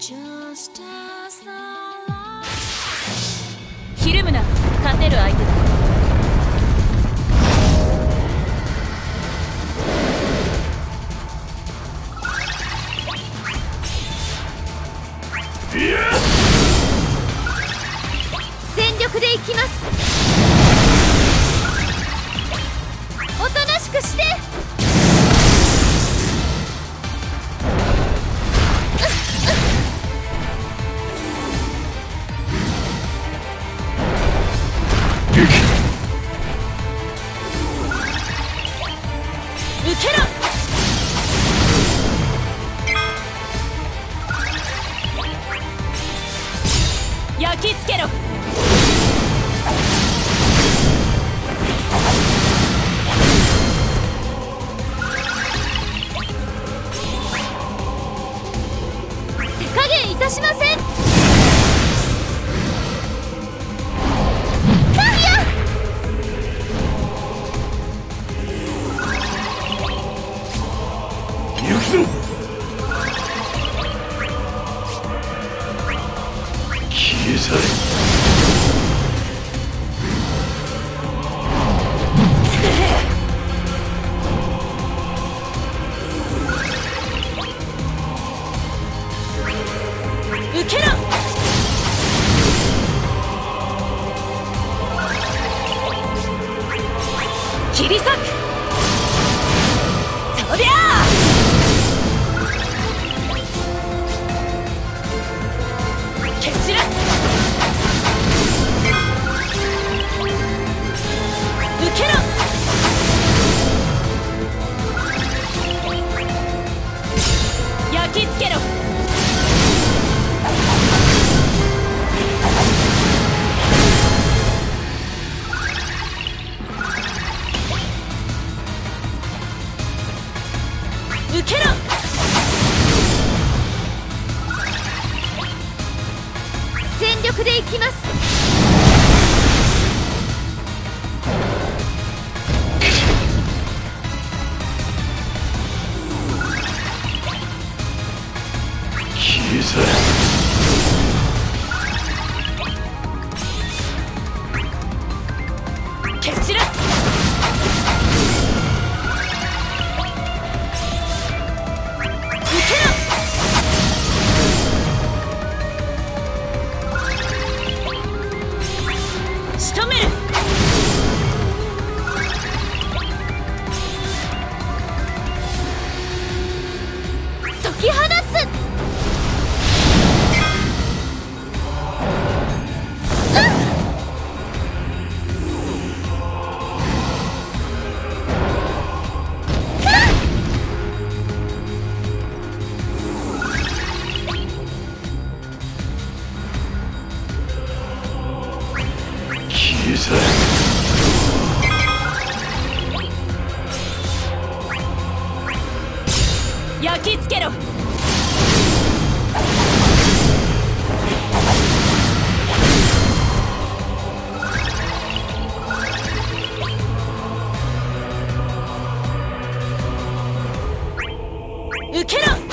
ひるむな、勝てる相手だ。 全力でいきます。おとなしくして。 受けろ。焼き付けろ。 手加減いたしません。 行くぞ。消え去れ。 受けろ。切り裂く。そりゃあ蹴散らす。受けろ。焼き付けろ。受けろ。 全力でいきます。 消え去れ。 蹴散らす。仕留める。 解き放つ。 消え去れ。 焼き付けろ。受けろ。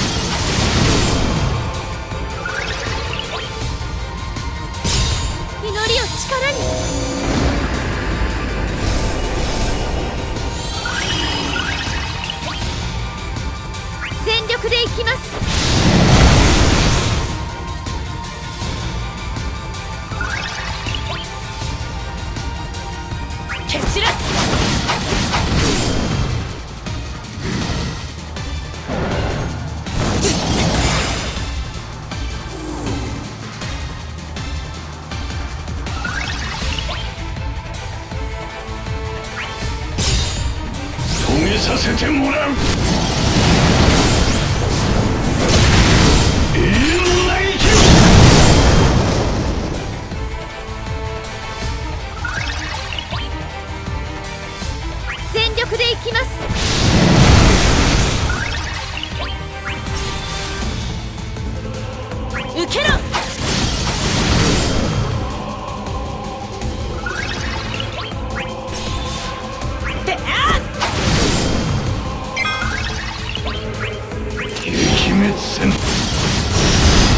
祈りを力に。全力でいきます。 蹴散らす。 遂げさせてもらう。永遠の嘆きを。 全力でいきます。 受けろ。であ撃滅戦。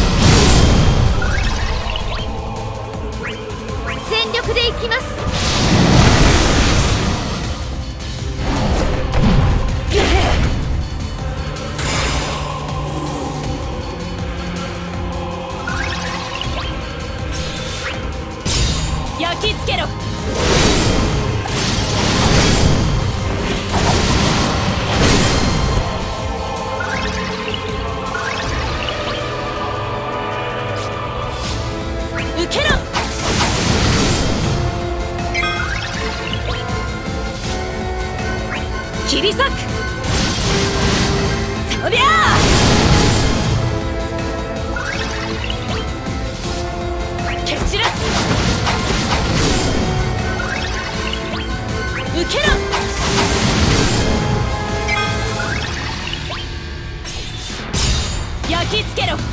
焼き付けろ。受けろ。切り裂く。そりゃあ蹴散らす。受けろ。焼き付けろ。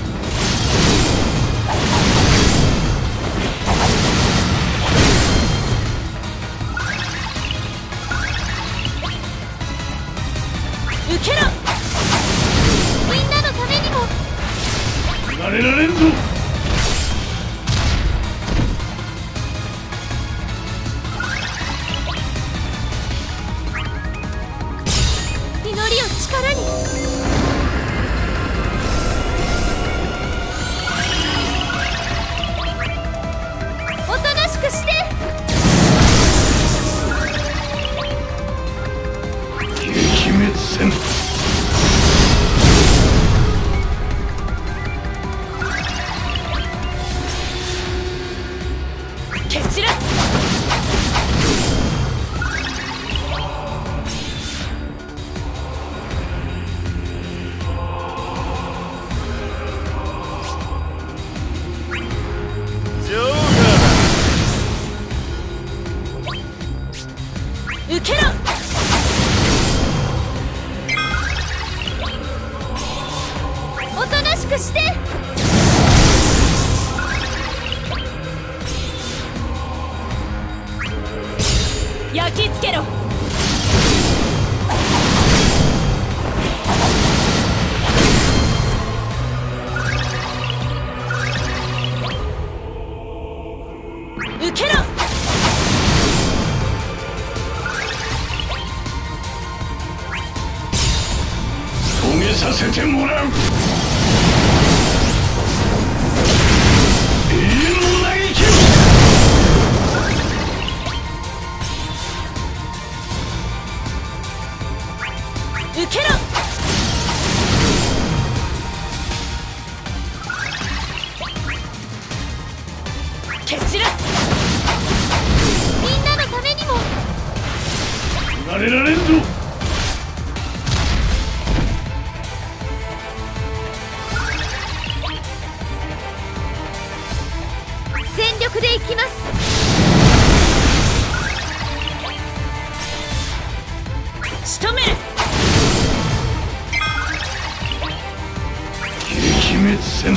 受けろ。 みんなのためにも。 離れられんぞ。 祈りを力に。おとなしくして。 撃滅戦。 蹴散らす。受けろ。 おとなしくして。 焼き付けろ。受けろ。 遂げさせてもらう。永遠の嘆きを。 受けろ。蹴散らす。 みんなのためにも。 離れられんぞ。 全力でいきます。 仕留める。 撃滅戦。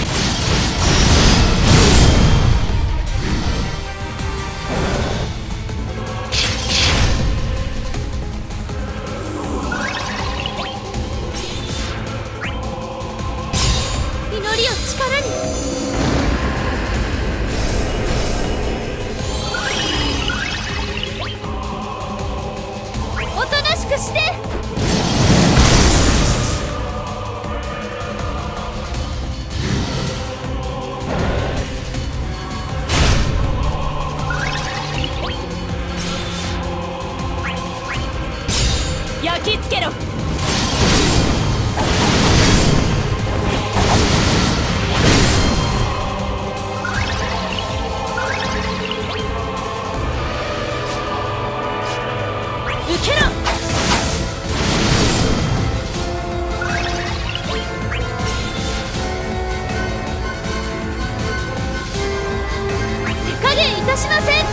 祈りを力に。おとなしくして。 焼き付けろ。受けろ。 手加減いたしません。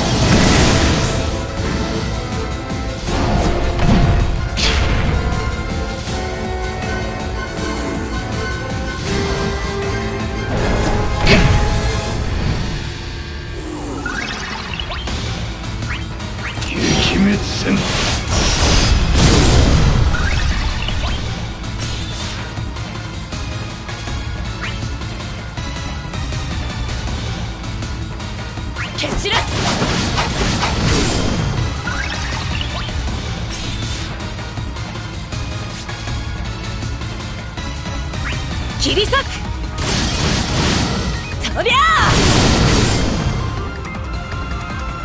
撃滅戦。 蹴散らす。切り裂く。そりゃあ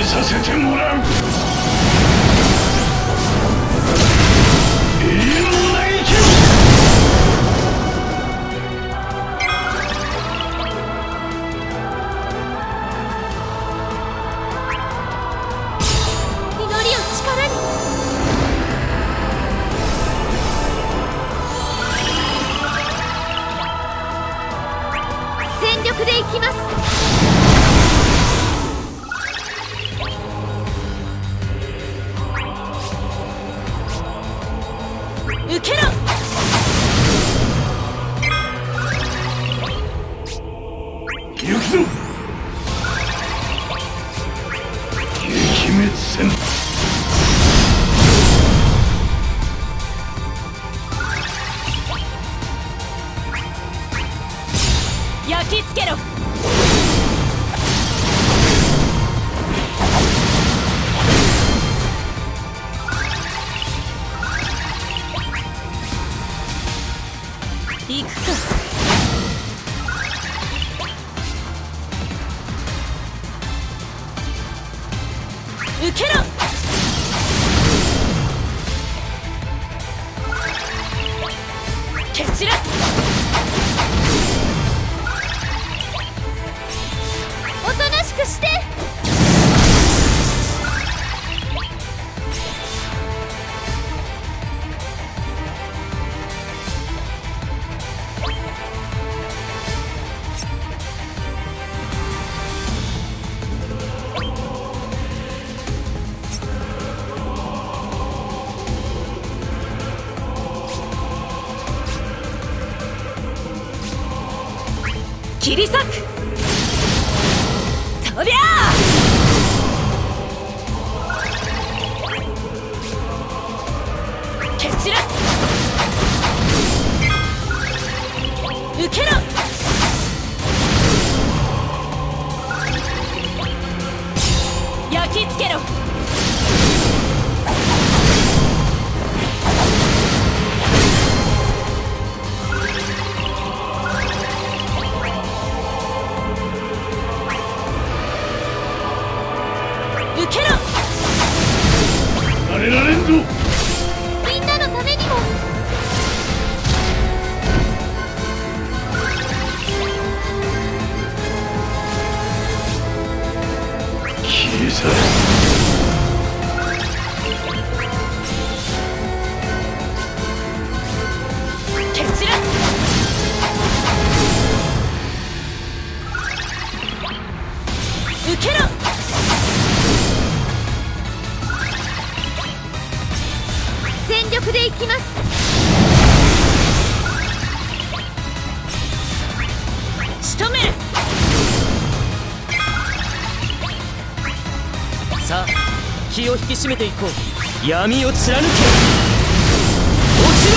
させてもらう。永遠の嘆きを。 祈りを力に。全力でいきます。 受けろ。 行くぞ。撃滅戦。 焼き付けろ。行くか。受けろ。蹴散らす。 おとなしくして。 切り裂く。とりゃあ。蹴散らす。受けろ。焼き付けろ。受けろ。 慣れられんぞ。 みんなのためにも。 消え去れ。 蹴散らす。受けろ。 全力でいきます。 仕留める。 さあ気を引き締めていこう。闇を貫け。落ち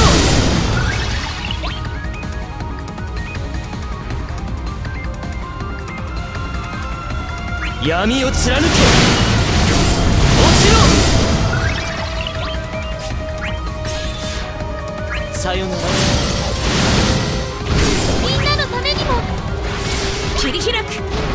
ろ。闇を貫け。落ちろ。さよなら。 みんなのためにも。 切り開く。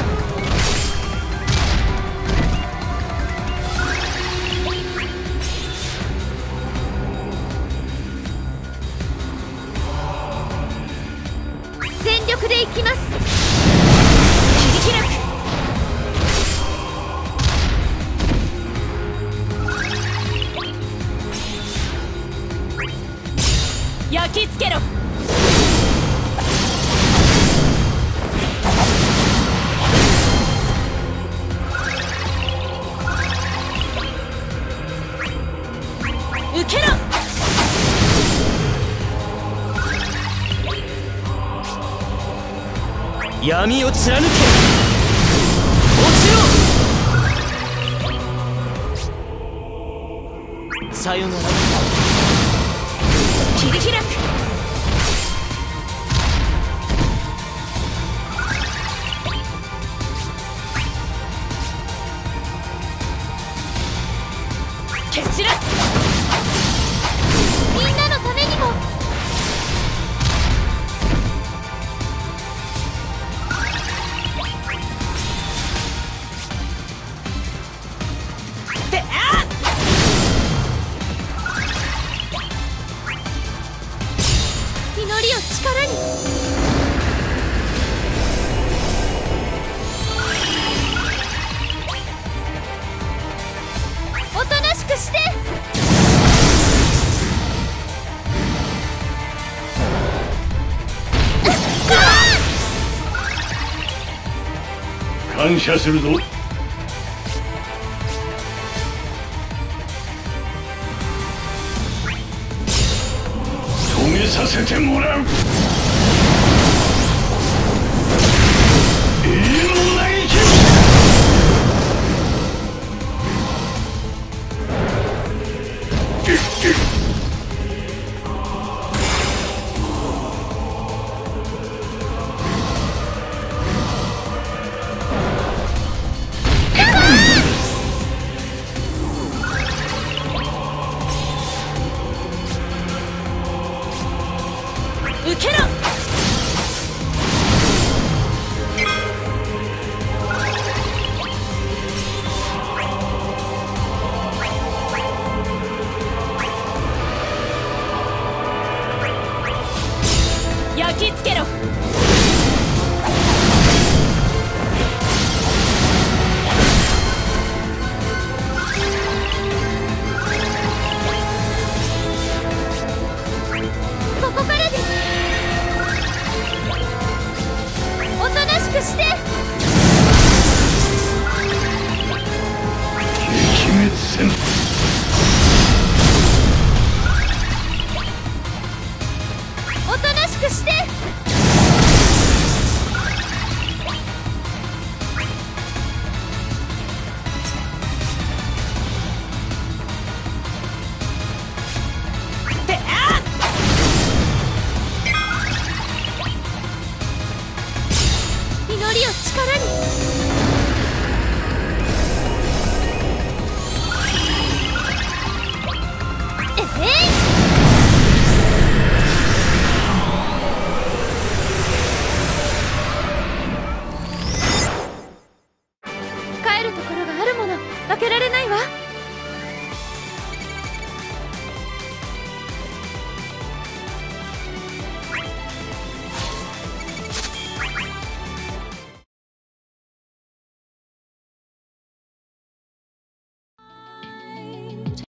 全力でいきます。 切り開く。焼き付けろ。受けろ。 闇を貫け。落ちろ。さよなら。 切り開く。蹴散らす。 みんなのためにも。 力に。おとなしくして。 感謝するぞ。遂げさせてもらう。永遠の嘆き受けろ。焼き付けろ。 ここからです。おとなしくして。 撃滅せん。